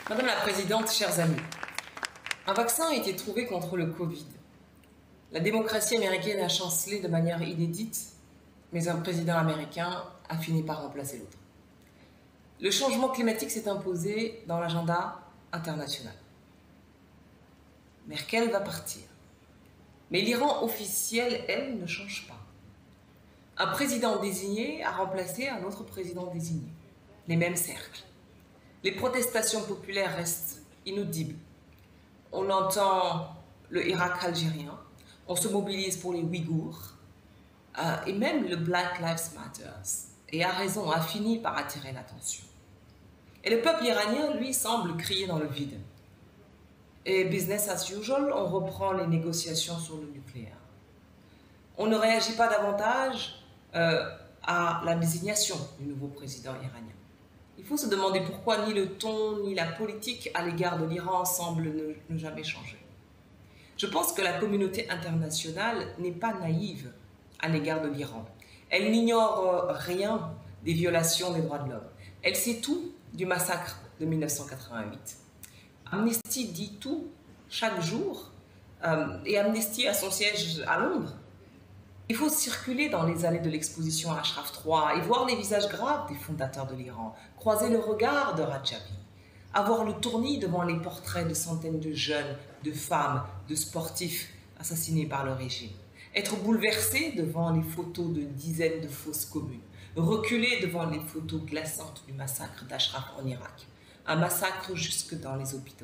Madame la Présidente, chers amis, un vaccin a été trouvé contre le Covid. La démocratie américaine a chancelé de manière inédite, mais un président américain a fini par remplacer l'autre. Le changement climatique s'est imposé dans l'agenda international. Merkel va partir. Mais l'Iran officiel, elle, ne change pas. Un président désigné a remplacé un autre président désigné. Les mêmes cercles. Les protestations populaires restent inaudibles. On entend le Irak algérien, on se mobilise pour les Ouïghours, et même le Black Lives Matter, et a raison, a fini par attirer l'attention. Et le peuple iranien, lui, semble crier dans le vide. Et business as usual, on reprend les négociations sur le nucléaire. On ne réagit pas davantage à la désignation du nouveau président iranien. Il faut se demander pourquoi ni le ton ni la politique à l'égard de l'Iran semblent ne jamais changer. Je pense que la communauté internationale n'est pas naïve à l'égard de l'Iran. Elle n'ignore rien des violations des droits de l'homme. Elle sait tout du massacre de 1988. Amnesty dit tout chaque jour et Amnesty a son siège à Londres. Il faut circuler dans les allées de l'exposition Ashraf III et voir les visages graves des fondateurs de l'Iran, croiser le regard de Rajavi, avoir le tournis devant les portraits de centaines de jeunes, de femmes, de sportifs assassinés par le régime, être bouleversé devant les photos de dizaines de fosses communes, reculer devant les photos glaçantes du massacre d'Ashraf en Irak, un massacre jusque dans les hôpitaux.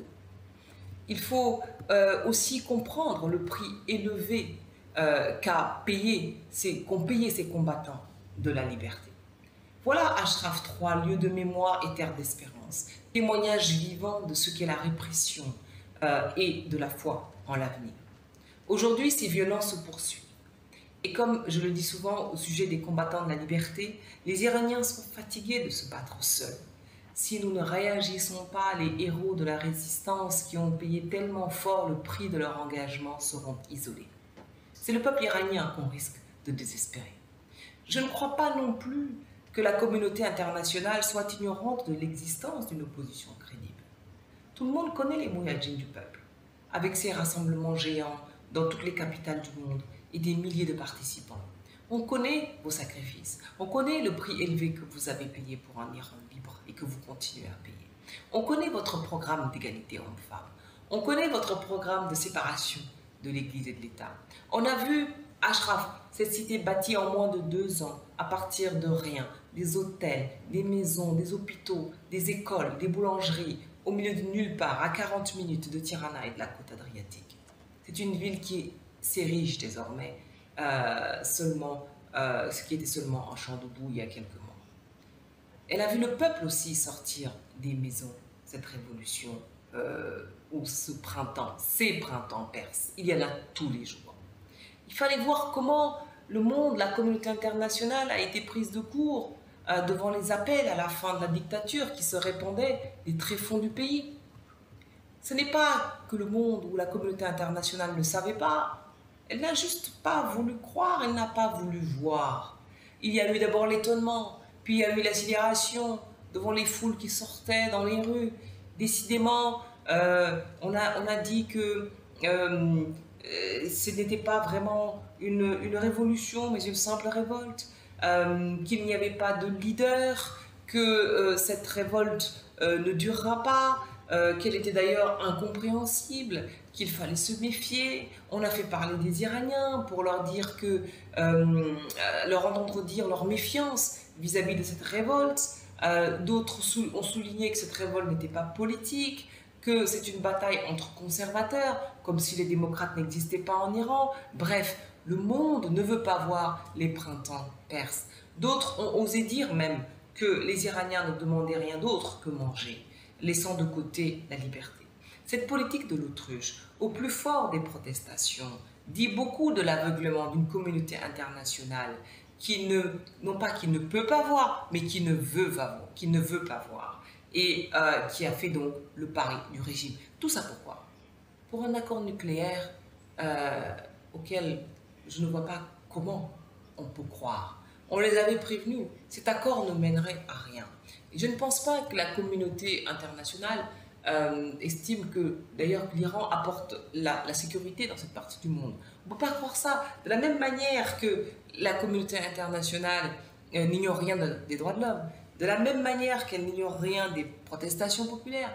Il faut aussi comprendre le prix élevé qu'ont payé ces combattants de la liberté. Voilà Ashraf III, lieu de mémoire et terre d'espérance, témoignage vivant de ce qu'est la répression et de la foi en l'avenir. Aujourd'hui, ces violences se poursuivent. Et comme je le dis souvent au sujet des combattants de la liberté, les Iraniens sont fatigués de se battre seuls. Si nous ne réagissons pas, les héros de la résistance qui ont payé tellement fort le prix de leur engagement seront isolés. C'est le peuple iranien qu'on risque de désespérer. Je ne crois pas non plus que la communauté internationale soit ignorante de l'existence d'une opposition crédible. Tout le monde connaît les mouyadjins du peuple, avec ses rassemblements géants dans toutes les capitales du monde et des milliers de participants. On connaît vos sacrifices, on connaît le prix élevé que vous avez payé pour un Iran libre et que vous continuez à payer. On connaît votre programme d'égalité homme-femme, on connaît votre programme de séparation de l'Église et de l'État. On a vu Ashraf, cette cité bâtie en moins de 2 ans, à partir de rien, des hôtels, des maisons, des hôpitaux, des écoles, des boulangeries, au milieu de nulle part, à 40 minutes de Tirana et de la côte adriatique. C'est une ville qui s'érige désormais, ce qui était seulement un champ de boue il y a quelques mois. Elle a vu le peuple aussi sortir des maisons, cette révolution, ou ce printemps, ces printemps perses. Il y en a tous les jours. Il fallait voir comment le monde, la communauté internationale a été prise de court devant les appels à la fin de la dictature qui se répandaient des tréfonds du pays. Ce n'est pas que le monde ou la communauté internationale ne savait pas. Elle n'a juste pas voulu croire, elle n'a pas voulu voir. Il y a eu d'abord l'étonnement, puis il y a eu la sidération devant les foules qui sortaient dans les rues. Décidément, on a dit que ce n'était pas vraiment une révolution, mais une simple révolte, qu'il n'y avait pas de leader, que cette révolte ne durera pas, qu'elle était d'ailleurs incompréhensible, qu'il fallait se méfier. On a fait parler des Iraniens pour leur dire que, leur entendre dire leur méfiance vis-à-vis de cette révolte. D'autres ont souligné que cette révolte n'était pas politique, que c'est une bataille entre conservateurs, comme si les démocrates n'existaient pas en Iran. Bref, le monde ne veut pas voir les printemps perses. D'autres ont osé dire même que les Iraniens ne demandaient rien d'autre que manger, laissant de côté la liberté. Cette politique de l'autruche, au plus fort des protestations, dit beaucoup de l'aveuglement d'une communauté internationale qui non pas qui ne peut pas voir, mais qui ne veut pas voir, et qui a fait donc le pari du régime. Tout ça pourquoi? Pour un accord nucléaire auquel je ne vois pas comment on peut croire. On les avait prévenus, cet accord ne mènerait à rien. Et je ne pense pas que la communauté internationale estime que d'ailleurs l'Iran apporte la sécurité dans cette partie du monde. On ne peut pas croire ça. De la même manière que la communauté internationale n'ignore rien des droits de l'homme, de la même manière qu'elle n'ignore rien des protestations populaires,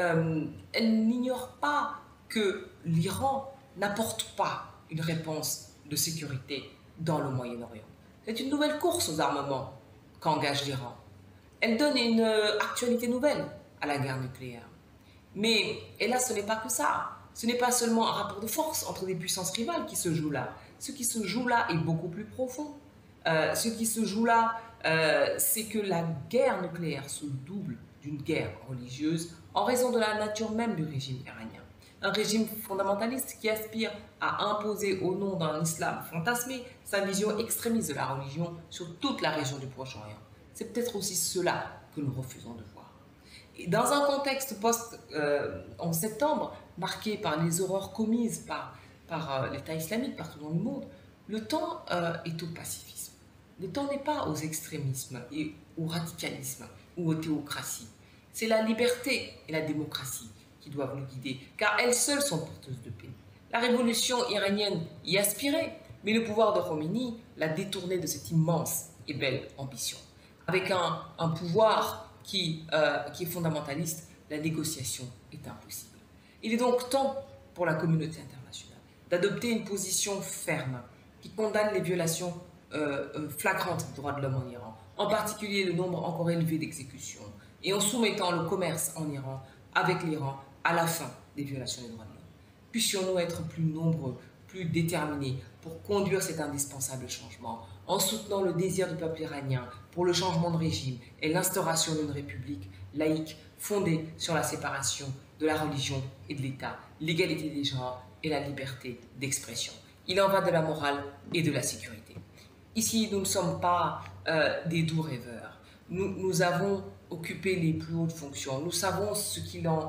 elle n'ignore pas que l'Iran n'apporte pas une réponse de sécurité dans le Moyen-Orient. C'est une nouvelle course aux armements qu'engage l'Iran. Elle donne une actualité nouvelle à la guerre nucléaire. Mais, et là, ce n'est pas que ça. Ce n'est pas seulement un rapport de force entre des puissances rivales qui se joue là. Ce qui se joue là est beaucoup plus profond. Ce qui se joue là, c'est que la guerre nucléaire se double d'une guerre religieuse en raison de la nature même du régime iranien. Un régime fondamentaliste qui aspire à imposer au nom d'un islam fantasmé sa vision extrémiste de la religion sur toute la région du Proche-Orient. C'est peut-être aussi cela que nous refusons de voir. Et dans un contexte post-11 septembre, marqué par les horreurs commises par l'État islamique partout dans le monde, le temps est au pacifisme. Le temps n'est pas aux extrémismes et au radicalisme ou aux théocraties. C'est la liberté et la démocratie qui doivent nous guider, car elles seules sont porteuses de paix. La révolution iranienne y aspirait, mais le pouvoir de Khomeini l'a détourné de cette immense et belle ambition. Avec un pouvoir qui est fondamentaliste, la négociation est impossible. Il est donc temps pour la communauté internationale d'adopter une position ferme qui condamne les violations flagrantes des droits de l'homme en Iran, en particulier le nombre encore élevé d'exécutions, et en soumettant le commerce en Iran avec l'Iran à la fin des violations des droits de l'homme. Puissions-nous être plus nombreux, plus déterminés pour conduire cet indispensable changement, en soutenant le désir du peuple iranien pour le changement de régime et l'instauration d'une république laïque fondée sur la séparation de la religion et de l'État, l'égalité des genres et la liberté d'expression. Il en va de la morale et de la sécurité. Ici, nous ne sommes pas des doux rêveurs. Nous avons occupé les plus hautes fonctions. Nous savons ce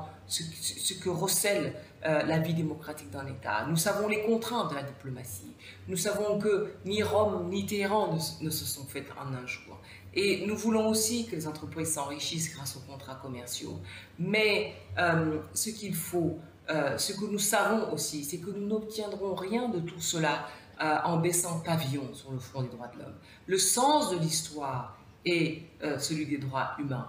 que recèle la vie démocratique d'un État. Nous savons les contraintes de la diplomatie. Nous savons que ni Rome ni Téhéran ne se sont faites en un jour. Et nous voulons aussi que les entreprises s'enrichissent grâce aux contrats commerciaux. Mais ce qu'il faut, ce que nous savons aussi, c'est que nous n'obtiendrons rien de tout cela en baissant pavillon sur le front des droits de l'homme. Le sens de l'histoire est celui des droits humains.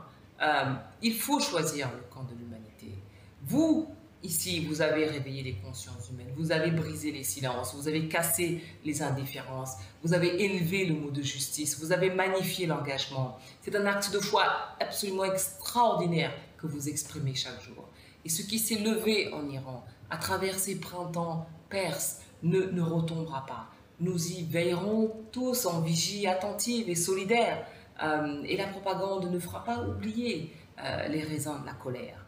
Il faut choisir le camp de l'humanité. Vous, ici, vous avez réveillé les consciences humaines, vous avez brisé les silences, vous avez cassé les indifférences, vous avez élevé le mot de justice, vous avez magnifié l'engagement. C'est un acte de foi absolument extraordinaire que vous exprimez chaque jour. Et ce qui s'est levé en Iran, à travers ces printemps perses, ne retombera pas. Nous y veillerons tous en vigie attentive et solidaire. Et la propagande ne fera pas oublier les raisins de la colère.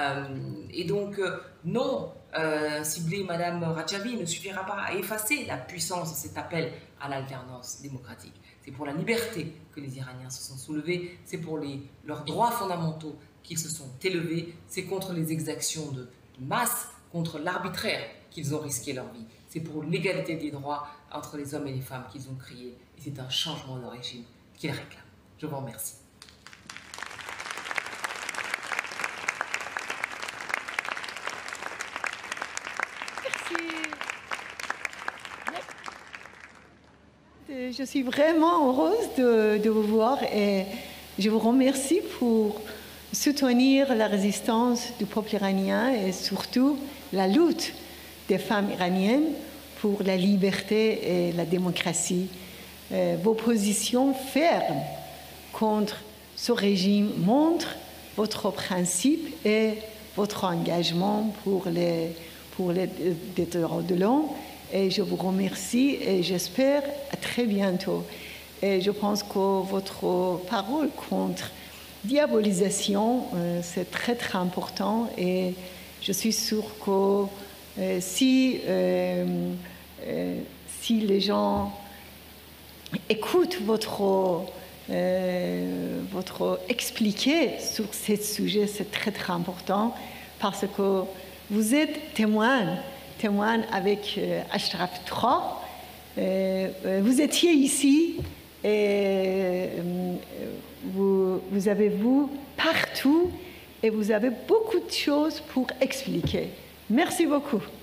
Et donc, non, cibler Madame Rajavi ne suffira pas à effacer la puissance de cet appel à l'alternance démocratique. C'est pour la liberté que les Iraniens se sont soulevés, c'est pour leurs droits fondamentaux qu'ils se sont élevés, c'est contre les exactions de masse, contre l'arbitraire qu'ils ont risqué leur vie. C'est pour l'égalité des droits entre les hommes et les femmes qu'ils ont crié. Et c'est un changement de régime qu'ils réclament. Je vous remercie. Merci. Je suis vraiment heureuse de vous voir et je vous remercie pour soutenir la résistance du peuple iranien et surtout la lutte des femmes iraniennes pour la liberté et la démocratie. Vos positions fermes contre ce régime montrent votre principe et votre engagement pour les droits de l'homme. Et je vous remercie et j'espère à très bientôt. Et je pense que votre parole contre diabolisation, c'est très très important et je suis sûre que si les gens écoutent votre expliqué sur ce sujet, c'est très très important parce que vous êtes témoin avec Ashraf III. Vous étiez ici et vous avez vu partout et vous avez beaucoup de choses pour expliquer. Merci beaucoup.